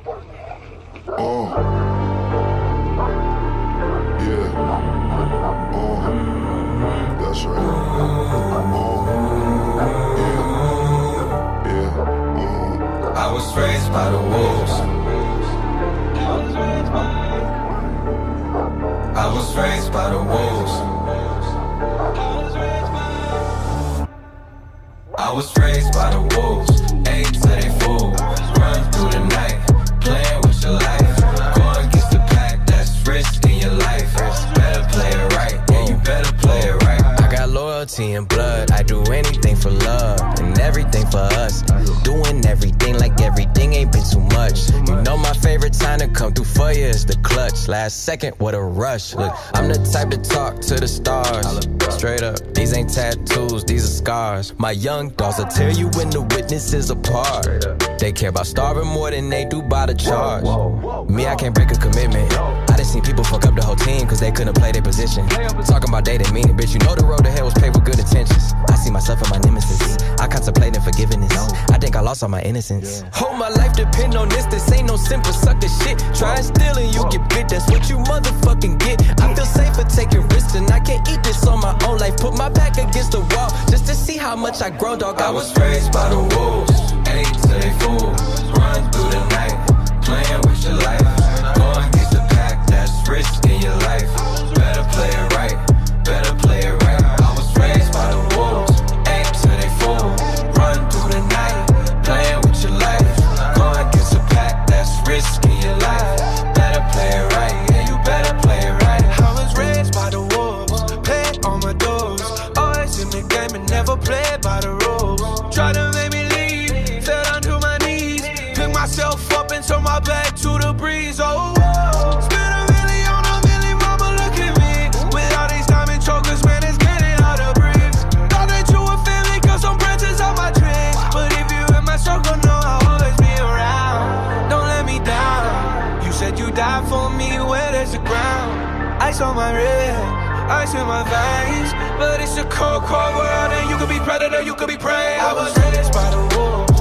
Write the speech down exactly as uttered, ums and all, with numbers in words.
Oh. Yeah. Oh. That's right. Oh. Yeah. Yeah. Oh. I was raised by the wolves. I was raised by the wolves. I was raised by the wolves. Ate till they fool. Run through the night, playing with your life. Going against the pack, that's risking your life. Better play it right, yeah, you better play it right. I got loyalty and blood, I do anything for love and everything for us. Doing everything like everything ain't been too much. You know my favorite time to come through for you is the clutch. Last second, what a rush. Look, I'm the type to talk to the stars. Straight up, these ain't tattoos, these are scars. My young dogs will tell you when the witnesses apart. They care about starving more than they do by the charge. Me, I can't break a commitment. I done seen people fuck up the whole team cause they couldn't play their position. Talking about they didn't mean it, bitch. You know the road to hell was paved with good intentions. I see myself in my nemesis. I contemplate forgiveness. I think I lost all my innocence. Hold my life depend on this. This ain't no simple sucker shit. Try and steal and you get bit. That's what you motherfucking get. I feel safer taking risks and I can't eat this on my own life. Put my back against the wall just to see how much I grow, dog. I was raised by the wolves. Ate till they fool. Run through the night, playing with your life. Going against the pack, that's risking your life. Better play it right, better play it right. I was raised by the wolves. Ate till they fool. Run through the night, playing with your life. Going against the pack, that's risking your life. Better play it right, yeah, you better play it right. I was raised by the wolves, paid on my dues. Always in the game and never played by the rules. Try to make me leave, fell down to my knees. Pick myself up and turn my back to the breeze. Oh, oh. Spend a million on a million, mama, look at me. With all these diamond chokers, man, it's getting hard to breathe. Thought that you were family, cause some branches on my trees. But if you in my circle, know I'll always be around. Don't let me down. You said you died for me, where there's the ground. Ice on my wrist, ice in my veins. But it's a cold, cold world, and you could be predator, you could be prey. I was raised by the wolves.